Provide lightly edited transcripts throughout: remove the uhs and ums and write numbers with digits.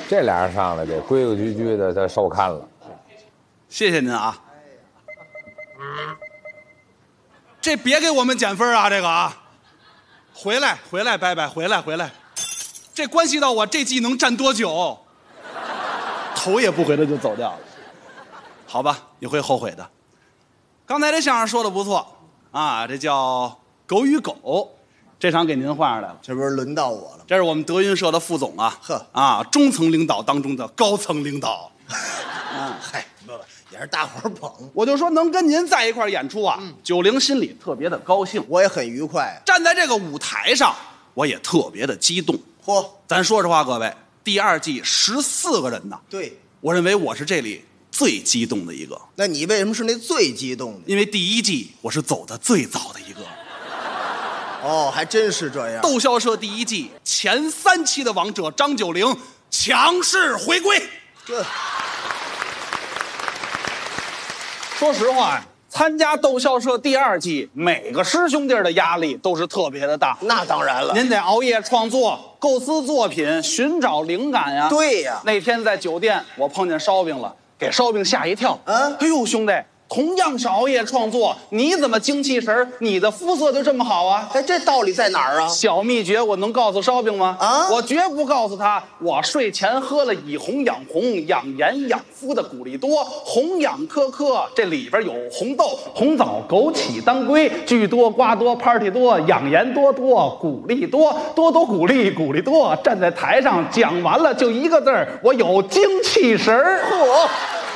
这俩人上来得规规矩矩的，他受看了。 谢谢您啊。这别给我们减分啊，这个啊，回来，伯伯，回来，这关系到我这季能站多久，头也不回的就走掉了，好吧，你会后悔的。刚才这相声说的不错啊，这叫狗与狗，这场给您换上来了， 这不是轮到我了？ 这是我们德云社的副总啊，中层领导当中的高层领导， 嗨，不，也是大伙儿捧， 我就说能跟您在一块儿演出啊，90心里特别的高兴， 我也很愉快。 站在这个舞台上，我也特别的激动。 嚯， 咱说实话，各位，第2季14个人呢， 对， 我认为我是这里最激动的一个。 那你为什么是那最激动的？ 因为第1季我是走的最早的一个。 哦，还真是这样。 逗笑社第1季前3期的王者张九龄强势回归。 这说实话呀，参加逗笑社第2季，每个师兄弟的压力都是特别的大。 那当然了， 您得熬夜创作、构思作品、寻找灵感呀。 对呀。 那天在酒店，我碰见烧饼了，给烧饼吓一跳。哎呦，兄弟，同样是熬夜创作，你怎么精气神？你的肤色就这么好啊？ 哎，这道理在哪儿啊？ 小秘诀我能告诉烧饼吗？我绝不告诉他。我睡前喝了以红养红、养颜养肤的谷粒多，红养科，这里边有红豆、红枣、枸杞、当归，剧多、瓜多、party 多，养颜多，谷粒多，谷粒多。站在台上讲完了就一个字儿，我有精气神儿。 嚯！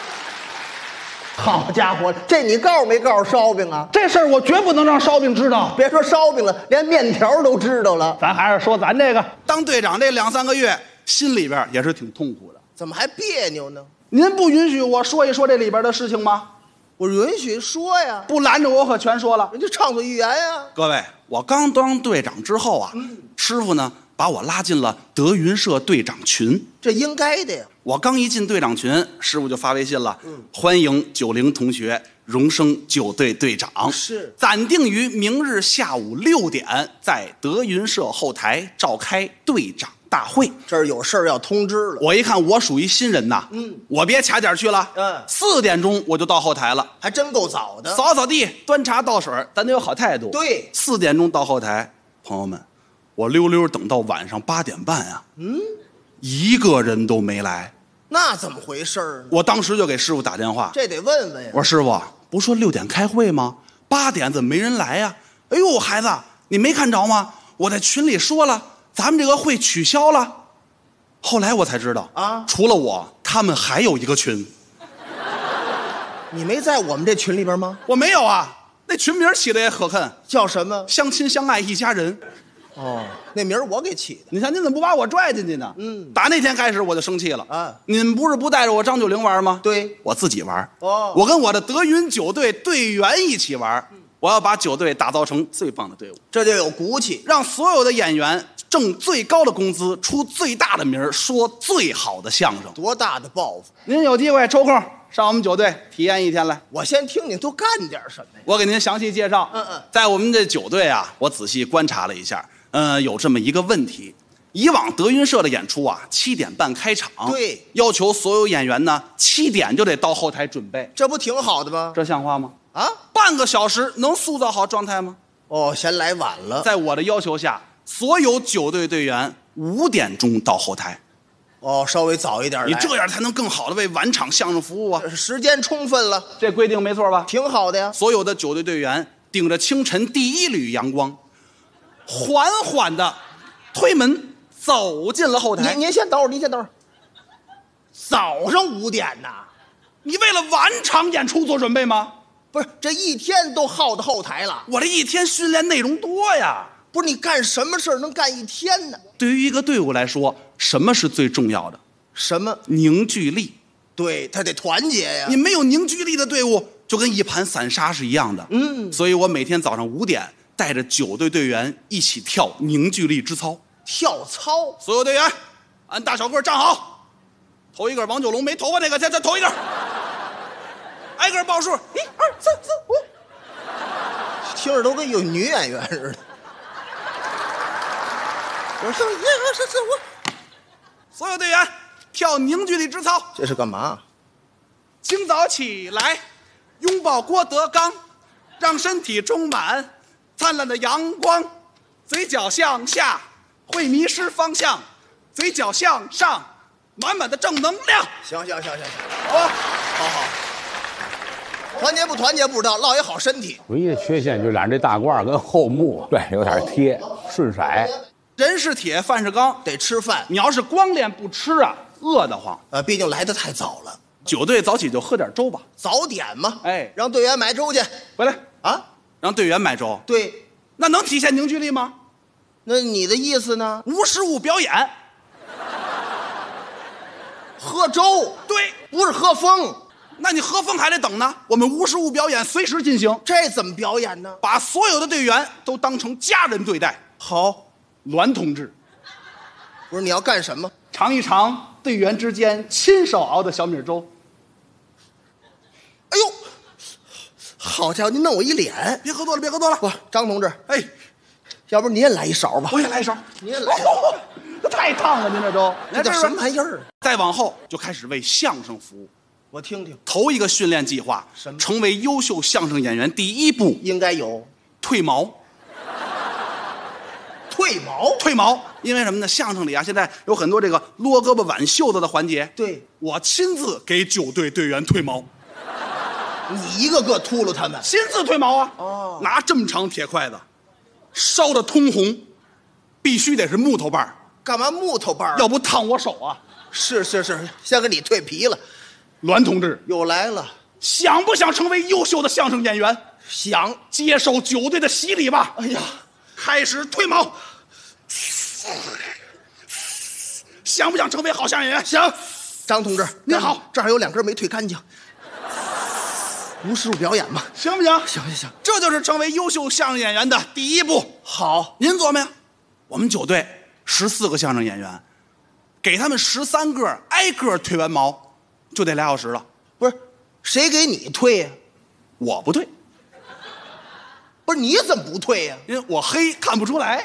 好家伙，这你告诉没告诉烧饼啊？ 这事儿我绝不能让烧饼知道。 别说烧饼了，连面条都知道了。 咱还是说咱这个当队长这2-3个月，心里边也是挺痛苦的。 怎么还别扭呢？ 您不允许我说一说这里边的事情吗？ 我允许说呀， 不拦着我可全说了。 人家畅所欲言呀。 各位，我刚当队长之后啊，师傅呢把我拉进了德云社队长群。 这应该的呀。 我刚一进队长群，师傅就发微信了，欢迎90同学荣升9队队长， 是暂定于明日下午6点在德云社后台召开队长大会。 这儿有事儿要通知了。 我一看我属于新人呐，我别卡点去了，4点钟我就到后台了， 还真够早的。 扫扫地，端茶倒水，咱得有好态度。 对 ，4点钟到后台，朋友们，我溜溜等到晚上8点半啊，一个人都没来。 那怎么回事呢？ 我当时就给师傅打电话， 这得问问呀。 我说师傅，不说6点开会吗？8点怎么没人来呀？哎呦，孩子，你没看着吗？我在群里说了，咱们这个会取消了。后来我才知道啊，除了我，他们还有一个群。 你没在我们这群里边吗？ 我没有啊，那群名起的也可恨， 叫什么？ 相亲相爱一家人。 哦，那名儿我给起的。 你看您怎么不把我拽进去呢？打那天开始我就生气了啊！您不是不带着我张九龄玩吗？ 对， 我自己玩。 哦， 我跟我的德云9队队员一起玩，我要把9队打造成最棒的队伍， 这就有骨气， 让所有的演员挣最高的工资，出最大的名儿，说最好的相声。 多大的抱负！ 您有机会抽空上我们9队体验1天来。 我先听听都干点什么呀？ 我给您详细介绍。在我们这9队啊，我仔细观察了一下。有这么一个问题，以往德云社的演出啊，7点半开场， 对， 要求所有演员呢7点就得到后台准备， 这不挺好的吗？ 这像话吗？ 啊， 半个小时能塑造好状态吗？ 哦，嫌来晚了。 在我的要求下，所有9队队员5点钟到后台。 哦，稍微早一点来， 你这样才能更好的为晚场相声服务啊！ 时间充分了， 这规定没错吧？ 挺好的呀。 所有的9队队员顶着清晨第1缕阳光，缓缓的推门走进了后台。 您先等会儿，您先等会儿。早上5点呐？ 你为了晚场演出做准备吗？ 不是，这一天都耗到后台了。 我这一天训练内容多呀。 不是，你干什么事儿能干一天呢？ 对于一个队伍来说，什么是最重要的？ 什么？ 凝聚力。 对，他得团结呀。 你没有凝聚力的队伍，就跟一盘散沙是一样的。所以我每天早上5点带着9队队员一起跳凝聚力之操。 跳操？ 所有队员按大小个站好，头一个王九龙没头发那个，再头一个，挨个报数，1、2、3、4、5。 听着都跟有女演员似的。我说1、2、3、4、5。 所有队员跳凝聚力之操。 这是干嘛？ 清早起来，拥抱郭德纲，让身体充满灿烂的阳光，嘴角向下会迷失方向，嘴角向上满满的正能量。 行，好吧，好。团结不团结不知道，落一好身体。 唯一的缺陷就染这大褂跟后幕，对，有点贴，顺色。 人是铁，饭是钢， 得吃饭。 你要是光练不吃啊，饿得慌。 毕竟来得太早了。 9队早起就喝点粥吧， 早点嘛。 哎， 让队员买粥去。 回来啊， 让队员买粥。 对， 那能体现凝聚力吗？ 那你的意思呢？ 无实物表演。 喝粥。 对， 不是喝风。 那你喝风还得等呢。我们无实物表演随时进行。 这怎么表演呢？ 把所有的队员都当成家人对待。 好， 栾同志， 不是你要干什么？ 尝一尝队员之间亲手熬的小米粥。 哎呦，好家伙，您弄我一脸！ 别喝多了，别喝多了。 不，张同志， 哎， 要不你也来一勺吧？ 我也来一勺。 你也来。 这太烫了，您这粥。 这叫什么玩意儿？ 再往后就开始为相声服务。 我听听。 头一个训练计划，成为优秀相声演员第一步应该有褪毛。褪毛，因为什么呢？相声里啊，现在有很多这个撸胳膊挽袖子的环节。 对， 我亲自给9队队员褪毛。 你一个个秃噜他们， 亲自褪毛啊！ 哦， 拿这么长铁筷子，烧的通红，必须得是木头棒。 干嘛木头棒？ 要不烫我手啊！ 是，先给你蜕皮了。 栾同志又来了， 想不想成为优秀的相声演员？ 想。 接受9队的洗礼吧！ 哎呀， 开始褪毛。想不想成为好相声演员？ 想。张同志您好， 这儿有2根没褪干净。无实物表演嘛， 行不行？ 行， 这就是成为优秀相声演员的第一步。 好， 您琢磨呀，我们9队14个相声演员，给他们13个挨个褪完毛，就得2小时了。 不是，谁给你退呀？ 我不退。 不是，你怎么不退呀？ 因为我黑看不出来。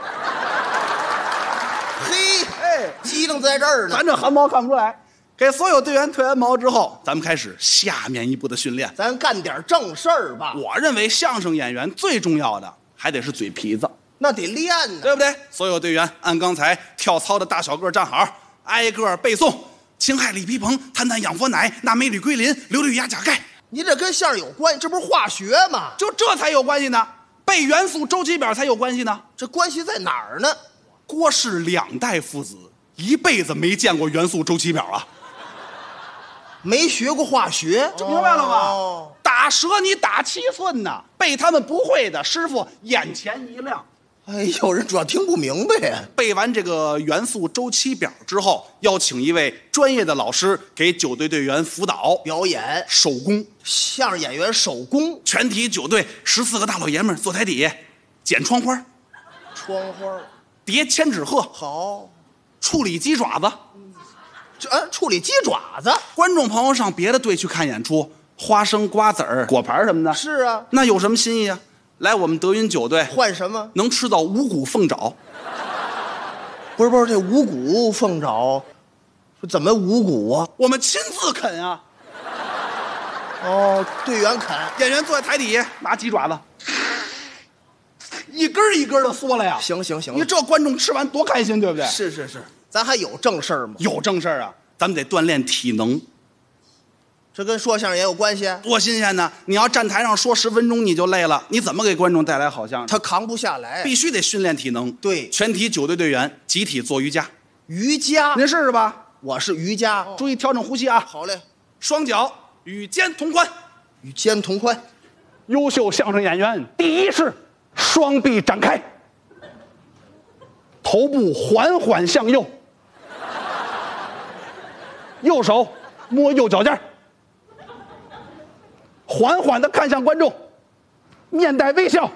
嘿，机灵在这儿呢。 咱这汗毛看不出来。给所有队员褪完毛之后，咱们开始下面一步的训练。 咱干点正事儿吧。 我认为相声演员最重要的还得是嘴皮子， 那得练呢， 对不对？所有队员按刚才跳操的大小个站好，挨个背诵：氢氦锂铍硼，碳氮氧氟氖，钠镁铝硅磷，硫氯氩钾钙。 你这跟相声有关系，这不是化学吗？ 就这才有关系呢，背元素周期表才有关系呢。 这关系在哪儿呢？ 郭氏2代父子一辈子没见过元素周期表啊。 没学过化学， 这明白了吗？ 哦， 打折你打7寸呢，背他们不会的，师傅眼前一亮。 哎呦，人主要听不明白呀。 背完这个元素周期表之后，邀请一位专业的老师给9队队员辅导表演手工。 相声演员手工， 全体9队14个大老爷们儿坐台底下剪窗花、 窗花、 叠千纸鹤， 好， 处理鸡爪子。 处理鸡爪子。 观众朋友上别的队去看演出，花生、瓜子儿、果盘什么的， 是啊， 那有什么新意啊？来我们德云9队换什么？ 能吃到五谷凤爪。 不是，这五谷凤爪，怎么五谷啊？ 我们亲自啃啊！ 哦，队员啃， 演员坐在台底下拿鸡爪子，一根一根的嗦了呀。 行， 你这观众吃完多开心，对不对？ 是，咱还有正事儿吗？ 有正事儿啊，咱们得锻炼体能。 这跟说相声也有关系？ 多新鲜呢！你要站台上说10分钟你就累了，你怎么给观众带来好相声？ 他扛不下来， 必须得训练体能。 对， 全体9队队员集体做瑜伽。 瑜伽， 您试试吧。 我是瑜伽， 注意调整呼吸啊。 好嘞， 双脚与肩同宽， 与肩同宽。 优秀相声演员第一式：双臂展开，头部缓缓向右，右手摸右脚尖，缓缓地看向观众，面带微笑，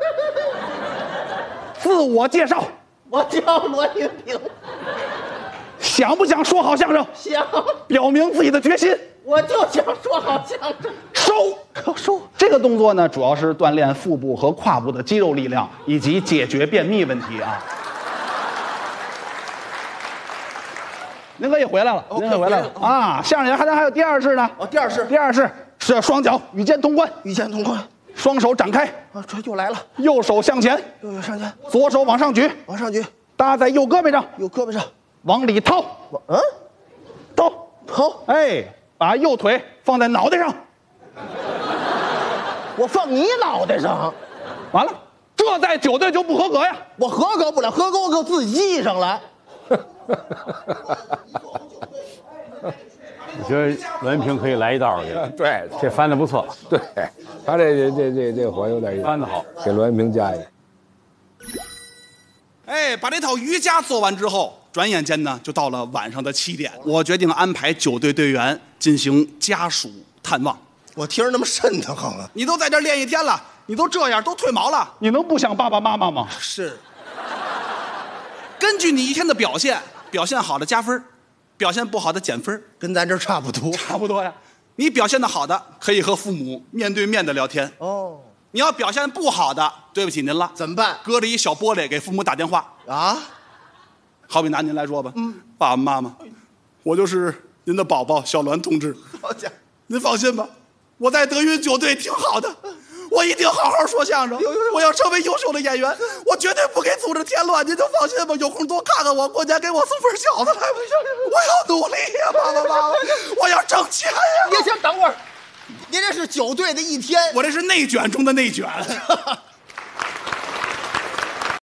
自我介绍。 我叫罗云平。 想不想说好相声？ 想， 表明自己的决心。 我就想说好相声。 收。这个动作呢，主要是锻炼腹部和胯部的肌肉力量，以及解决便秘问题啊。 您可以回来了，您可以回来了啊！相声演员还有第二式呢。 哦，第二式， 第二式是双脚与肩同宽， 与肩同宽。 双手展开， 啊，这又来了， 右手向前， 右上前， 左手往上举， 往上举， 搭在右胳膊上， 右胳膊上， 往里掏，掏，哎，把右腿放在脑袋上， 我放你脑袋上， 完了，这在9队就不合格呀！ 我合格不了，合格我给我自己记上来。 我觉得栾云平可以来一道去。 对， 这翻的不错， 对，他这活有点意思， 翻的好， 给栾云平加一个。 哎，把这套瑜伽做完之后，转眼间呢就到了晚上的7点，我决定安排9队队员进行家属探望。 我听着那么瘆得慌啊！ 你都在这练1天了，你都这样，都褪毛了，你能不想爸爸妈妈吗？ 是， 根据你1天的表现，表现好的加分，表现不好的减分， 跟咱这差不多。 差不多呀。你表现的好的，可以和父母面对面的聊天。 哦， 你要表现不好的，对不起您了， 怎么办搁着一小玻璃给父母打电话。 啊？ 好比拿您来说吧，爸爸妈妈，我就是您的宝宝小栾同志。 好家伙， 您放心吧，我在德云9队挺好的，我一定好好说相声，我要成为优秀的演员，我绝对不给组织添乱，您就放心吧。有空多看看我，过年给我送份饺子来，我要努力呀，爸爸妈妈，我要挣钱呀。 您先等会儿，您这是9队的1天， 我这是内卷中的内卷。